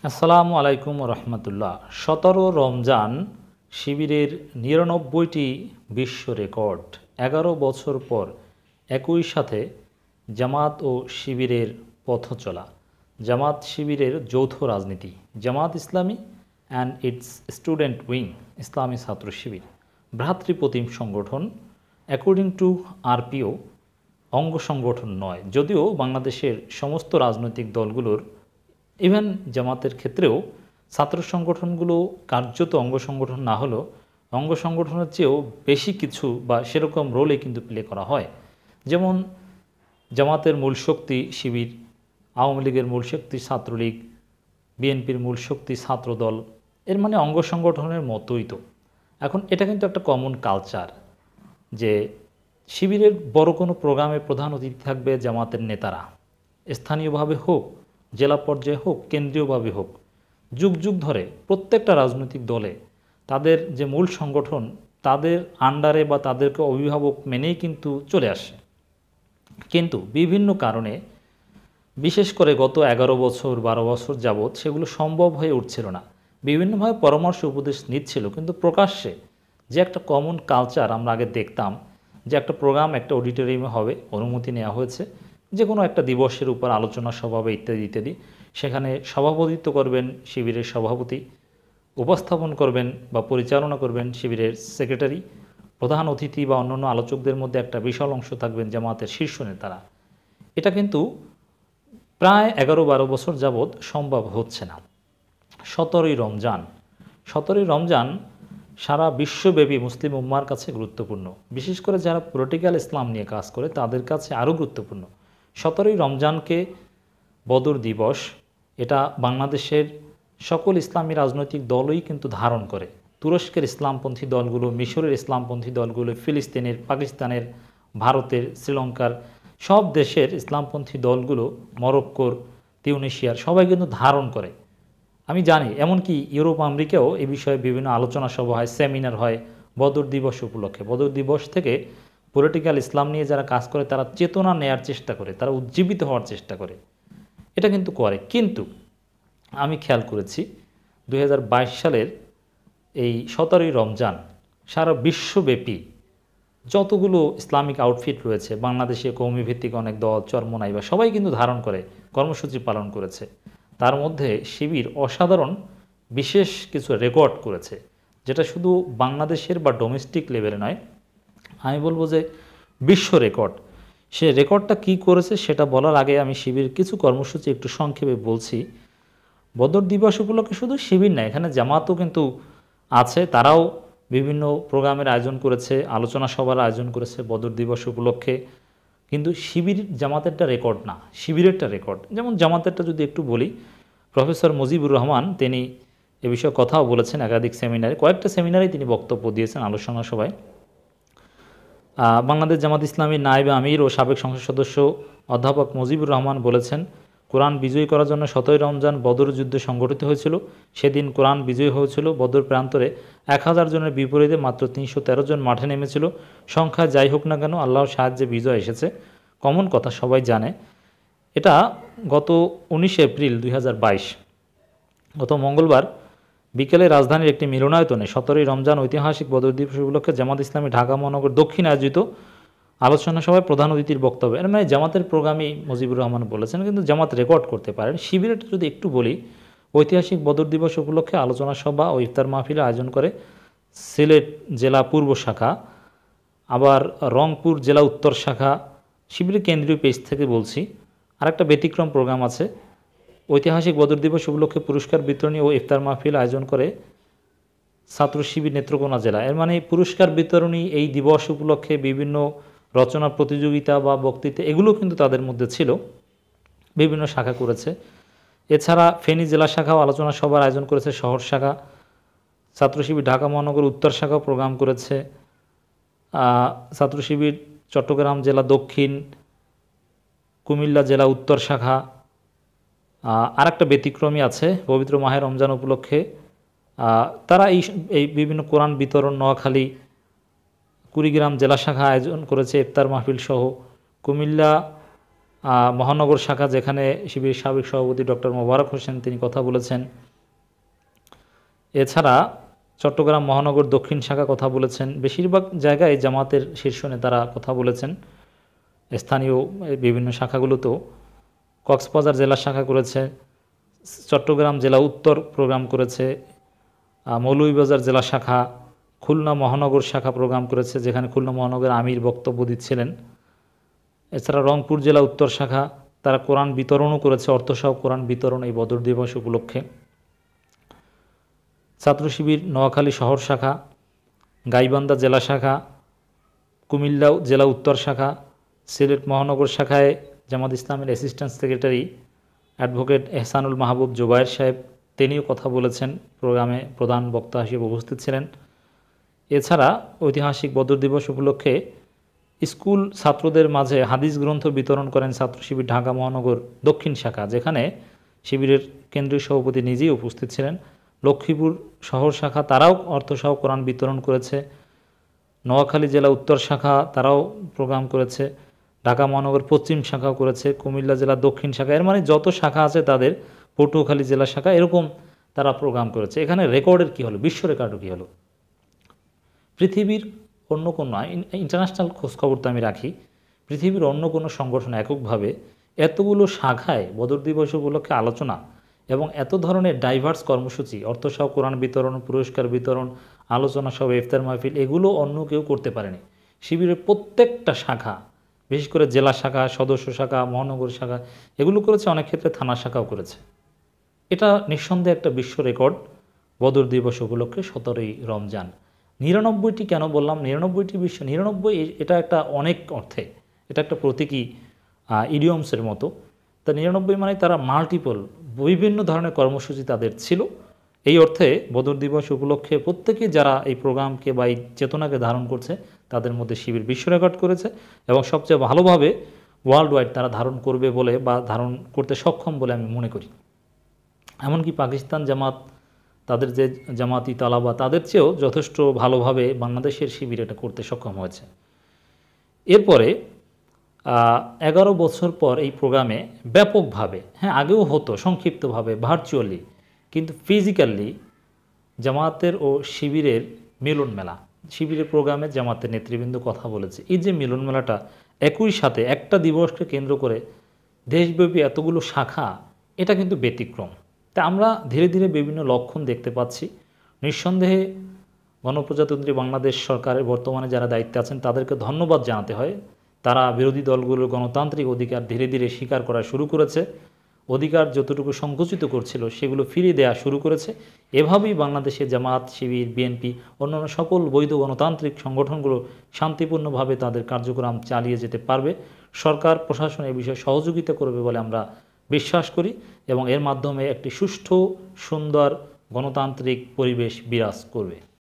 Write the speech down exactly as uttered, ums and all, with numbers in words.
আসসালামু আলাইকুম রহমতুল্লাহ। সতেরো রমজান শিবিরের নিরানব্বইটি বিশ্ব রেকর্ড, এগারো বছর পর একই সাথে জামাত ও শিবিরের পথ চলা। জামাত শিবিরের যৌথ রাজনীতি, Jamaat Islami and it's student wing, ইসলামী ছাত্র শিবির ভ্রাতৃপ্রতিম সংগঠন অ্যাকর্ডিং টু আরপিও অঙ্গ সংগঠন নয়, যদিও বাংলাদেশের সমস্ত রাজনৈতিক দলগুলোর ইভেন জামাতের ক্ষেত্রেও ছাত্র সংগঠনগুলো কার্যত অঙ্গ সংগঠন না হলেও অঙ্গ সংগঠনের চেয়েও বেশি কিছু বা সেরকম রোলে কিন্তু প্লে করা হয়। যেমন জামাতের মূল শক্তি শিবির, আওয়ামী লীগের মূল শক্তি ছাত্রলীগ, বিএনপির মূল শক্তি ছাত্রদল, এর মানে অঙ্গ সংগঠনের মতোই তো। এখন এটা কিন্তু একটা কমন কালচার যে শিবিরের বড় কোনো প্রোগ্রামে প্রধান অতিথি থাকবে জামাতের নেতারা, স্থানীয়ভাবে হোক, জেলা পর্যায়ে হোক, কেন্দ্রীয়ভাবে হোক। যুগ যুগ ধরে প্রত্যেকটা রাজনৈতিক দলে তাদের যে মূল সংগঠন তাদের আন্ডারে বা তাদেরকে অভিভাবক মেনেই কিন্তু চলে আসে। কিন্তু বিভিন্ন কারণে বিশেষ করে গত এগারো বছর বারো বছর যাবৎ সেগুলো সম্ভব হয়ে উঠছিল না। বিভিন্নভাবে পরামর্শ উপদেশ নিচ্ছিল, কিন্তু প্রকাশ্যে যে একটা কমন কালচার আমরা আগে দেখতাম যে একটা প্রোগ্রাম একটা অডিটোরিয়ামে হবে, অনুমতি নেওয়া হয়েছে, যে কোনো একটা দিবসের উপর আলোচনা সভা হবে ইত্যাদি ইত্যাদি, সেখানে সভাপতিত্ব করবেন শিবিরের সভাপতি, উপস্থাপন করবেন বা পরিচালনা করবেন শিবিরের সেক্রেটারি, প্রধান অতিথি বা অন্যান্য আলোচকদের মধ্যে একটা বিশাল অংশ থাকবেন জামাতের শীর্ষ নেতারা। এটা কিন্তু প্রায় এগারো বারো বছর যাবৎ সম্ভব হচ্ছে না। সতেরোই রমজান সতেরোই রমজান সারা বিশ্বব্যাপী মুসলিম উম্মার কাছে গুরুত্বপূর্ণ, বিশেষ করে যারা পলিটিক্যাল ইসলাম নিয়ে কাজ করে তাদের কাছে আরও গুরুত্বপূর্ণ। সতেরোই রমজানকে বদর দিবস, এটা বাংলাদেশের সকল ইসলামী রাজনৈতিক দলই কিন্তু ধারণ করে। তুরস্কের ইসলামপন্থী দলগুলো, মিশরের ইসলামপন্থী দলগুলো, ফিলিস্তিনের, পাকিস্তানের, ভারতের, শ্রীলঙ্কার সব দেশের ইসলামপন্থী দলগুলো, মরক্কোর, তিউনিশিয়ার সবাই কিন্তু ধারণ করে। আমি জানি এমনকি ইউরোপ আমেরিকাও এ বিষয়ে বিভিন্ন আলোচনা সভা হয়, সেমিনার হয় বদর দিবস উপলক্ষে। বদর দিবস থেকে পলিটিক্যাল ইসলাম নিয়ে যারা কাজ করে তারা চেতনা নেয়ার চেষ্টা করে, তারা উজ্জীবিত হওয়ার চেষ্টা করে, এটা কিন্তু করে। কিন্তু আমি খেয়াল করেছি দুই হাজার বাইশ সালের এই সতেরোই রমজান সারা বিশ্বব্যাপী যতগুলো ইসলামিক আউটফিট রয়েছে, বাংলাদেশে কৌমিভিত্তিক অনেক দল, চরমোনাই বা সবাই কিন্তু ধারণ করে কর্মসূচি পালন করেছে। তার মধ্যে শিবির অসাধারণ বিশেষ কিছু রেকর্ড করেছে, যেটা শুধু বাংলাদেশের বা ডোমেস্টিক লেভেলে নয়, আমি বলবো যে বিশ্ব রেকর্ড। সে রেকর্ডটা কি করেছে সেটা বলার আগে আমি শিবির কিছু কর্মসূচি একটু সংক্ষেপে বলছি। বদর দিবস উপলক্ষে শুধু শিবির না, এখানে জামাতও কিন্তু আছে, তারাও বিভিন্ন প্রোগ্রামের আয়োজন করেছে, আলোচনা সভার আয়োজন করেছে বদর দিবস উপলক্ষে। কিন্তু শিবির জামাতেরটা রেকর্ড না, শিবিরেরটা রেকর্ড। যেমন জামাতেরটা যদি একটু বলি, প্রফেসর মুজিবুর রহমান তিনি এ বিষয়ে কথাও বলেছেন একাধিক সেমিনারে, কয়েকটা সেমিনারেই তিনি বক্তব্য দিয়েছেন, আলোচনা সভায়। বাংলাদেশ জামাত ইসলামীর নায়েবে আমির ও সাবেক সংসদ সদস্য অধ্যাপক মুজিবুর রহমান বলেছেন, কোরআন বিজয়ী করার জন্য সতেরোই রমজান বদর যুদ্ধ সংগঠিত হয়েছিল। সেদিন কোরআন বিজয়ী হয়েছিল। বদর প্রান্তরে এক হাজার জনের বিপরীতে মাত্র তিনশো তেরো জন মাঠে নেমেছিল। সংখ্যা যাই হোক না কেন, আল্লাহর সাহায্যে বিজয় এসেছে, কমন কথা, সবাই জানে। এটা গত উনিশে এপ্রিল দুই হাজার বাইশ গত মঙ্গলবার বিকেলে রাজধানীর একটি মিলনায়তনে সতেরোই রমজান ঐতিহাসিক বদর দিবস উপলক্ষে জামাত ইসলামী ঢাকা মহানগর দক্ষিণ আয়োজিত আলোচনা সভায় প্রধান অতিথির বক্তব্য। এর মানে জামাতের প্রোগ্রামই মুজিবুর রহমান বলেছেন, কিন্তু জামাত রেকর্ড করতে পারেন। শিবিরটা যদি একটু বলি, ঐতিহাসিক বদর দিবস উপলক্ষে আলোচনা সভা ও ইফতার মাহফিলের আয়োজন করে সিলেট জেলা পূর্ব শাখা, আবার রংপুর জেলা উত্তর শাখা, শিবিরের কেন্দ্রীয় পেজ থেকে বলছি। আরেকটা ব্যতিক্রম প্রোগ্রাম আছে, ঐতিহাসিক বদর দিবস উপলক্ষে পুরস্কার বিতরণী ও ইফতার মাহফিল আয়োজন করে ছাত্র শিবির নেত্রকোনা জেলা। এর মানে পুরস্কার বিতরণী এই দিবস উপলক্ষে বিভিন্ন রচনা প্রতিযোগিতা বা বক্তৃতা এগুলো কিন্তু তাদের মধ্যে ছিল, বিভিন্ন শাখা করেছে। এছাড়া ফেনী জেলা শাখাও আলোচনা সভার আয়োজন করেছে, শহর শাখা। ছাত্র শিবির ঢাকা মহানগর উত্তর শাখাও প্রোগ্রাম করেছে। ছাত্র শিবির চট্টগ্রাম জেলা দক্ষিণ, কুমিল্লা জেলা উত্তর শাখা। আর একটা ব্যতিক্রমী আছে, পবিত্র মাহে রমজান উপলক্ষে তারা এই এই বিভিন্ন কোরআন বিতরণ নোয়াখালী, কুড়িগ্রাম জেলা শাখা আয়োজন করেছে ইফতার মাহফিল সহ। কুমিল্লা মহানগর শাখা, যেখানে শিবিরের সাবেক সভাপতি ডক্টর মোবারক হোসেন তিনি কথা বলেছেন। এছাড়া চট্টগ্রাম মহানগর দক্ষিণ শাখা কথা বলেছেন। বেশিরভাগ জায়গায় জামাতের শীর্ষ নেতারা কথা বলেছেন, স্থানীয় বিভিন্ন শাখাগুলোতেও। কক্সবাজার জেলা শাখা করেছে, চট্টগ্রাম জেলা উত্তর প্রোগ্রাম করেছে, মৌলভীবাজার জেলা শাখা, খুলনা মহানগর শাখা প্রোগ্রাম করেছে, যেখানে খুলনা মহানগর আমির বক্তব্য দিচ্ছিলেন। এছাড়া রংপুর জেলা উত্তর শাখা তারা কোরআন বিতরণও করেছে, অর্থসহ কোরআন বিতরণ এই বদর দিবস উপলক্ষে। ছাত্র শিবির নোয়াখালী শহর শাখা, গাইবান্ধা জেলা শাখা, কুমিল্লা জেলা উত্তর শাখা, সিলেট মহানগর শাখায় জামাত ইসলামের assistant secretary advocate Ehsanul Mahbub Zobayer সাহেব তিনিও কথা বলেছেন, প্রোগ্রামে প্রধান বক্তা হিসেবে উপস্থিত ছিলেন। এছাড়া ঐতিহাসিক বদর দিবস উপলক্ষে স্কুল ছাত্রদের মাঝে হাদিস গ্রন্থ বিতরণ করেন ছাত্র শিবির ঢাকা মহানগর দক্ষিণ শাখা, যেখানে শিবিরের কেন্দ্রীয় সভাপতি নিজেই উপস্থিত ছিলেন। লক্ষ্মীপুর শহর শাখা তারাও অর্থসহ কোরআন বিতরণ করেছে। নোয়াখালী জেলা উত্তর শাখা তারাও প্রোগ্রাম করেছে। ঢাকা মহানগর পশ্চিম শাখাও করেছে। কুমিল্লা জেলা দক্ষিণ শাখা, এর মানে যত শাখা আছে তাদের, পটুয়াখালী জেলা শাখা, এরকম তারা প্রোগ্রাম করেছে। এখানে রেকর্ডের কী হলো, বিশ্ব রেকর্ডও কী হলো, পৃথিবীর অন্য কোনো ইন্টারন্যাশনাল খোঁজখবর তো আমি রাখি, পৃথিবীর অন্য কোনো সংগঠন এককভাবে এতগুলো শাখায় বদর দিবস উপলক্ষে আলোচনা এবং এত ধরনের ডাইভার্স কর্মসূচি, অর্থসহ কোরআন বিতরণ, পুরস্কার বিতরণ, আলোচনা সহ, ইফতার মাহফিল, এগুলো অন্য কেউ করতে পারেনি। শিবিরের প্রত্যেকটা শাখা, বিশেষ করে জেলা শাখা, সদস্য শাখা, মহানগর শাখা, এগুলো করেছে, অনেক ক্ষেত্রে থানা শাখাও করেছে। এটা নিঃসন্দেহে একটা বিশ্ব রেকর্ড বদর দিবস উপলক্ষে সতেরোই রমজান। নিরানব্বইটি কেন বললাম, নিরানব্বইটি বিশ্ব, নিরানব্বই এটা একটা অনেক অর্থে, এটা একটা প্রতীকী ইডিয়মসের মতো। তা নিরানব্বই মানে তারা মাল্টিপল, বিভিন্ন ধরনের কর্মসূচি তাদের ছিল। এই অর্থে বদর দিবস উপলক্ষে প্রত্যেকেই যারা এই প্রোগ্রামকে বা এই চেতনাকে ধারণ করছে, তাদের মধ্যে শিবির বিশ্ব রেকর্ড করেছে এবং সবচেয়ে ভালোভাবে ওয়ার্ল্ড ওয়াইড তারা ধারণ করবে বলে বা ধারণ করতে সক্ষম বলে আমি মনে করি। এমনকি পাকিস্তান জামাত, তাদের যে জামাতি তালাবা, তাদের চেয়েও যথেষ্ট ভালোভাবে বাংলাদেশের শিবির এটা করতে সক্ষম হয়েছে। এরপরে এগারো বছর পর এই প্রোগ্রামে ব্যাপকভাবে, হ্যাঁ আগেও হতো সংক্ষিপ্তভাবে ভার্চুয়ালি, কিন্তু ফিজিক্যালি জামাতের ও শিবিরের মিলন মেলা, শিবিরের প্রোগ্রামে জামাতের নেতৃবৃন্দ কথা বলেছে। এই যে মিলন মেলাটা একই সাথে একটা দিবসকে কেন্দ্র করে দেশব্যাপী এতগুলো শাখা, এটা কিন্তু ব্যতিক্রম। তা আমরা ধীরে ধীরে বিভিন্ন লক্ষণ দেখতে পাচ্ছি। নিঃসন্দেহে গণপ্রজাতন্ত্রী বাংলাদেশ সরকারের বর্তমানে যারা দায়িত্বে আছেন তাদেরকে ধন্যবাদ জানাতে হয়। তারা বিরোধী দলগুলোর গণতান্ত্রিক অধিকার ধীরে ধীরে স্বীকার করা শুরু করেছে, অধিকার যতটুকু সংকুচিত করছিল সেগুলো ফিরিয়ে দেওয়া শুরু করেছে। এভাবেই বাংলাদেশে জামাত, শিবির, বিএনপি, অন্যান্য সকল বৈধ গণতান্ত্রিক সংগঠনগুলো শান্তিপূর্ণভাবে তাদের কার্যক্রম চালিয়ে যেতে পারবে। সরকার প্রশাসন এই বিষয়ে সহযোগিতা করবে বলে আমরা বিশ্বাস করি এবং এর মাধ্যমে একটি সুষ্ঠু, সুন্দর গণতান্ত্রিক পরিবেশ বিরাজ করবে।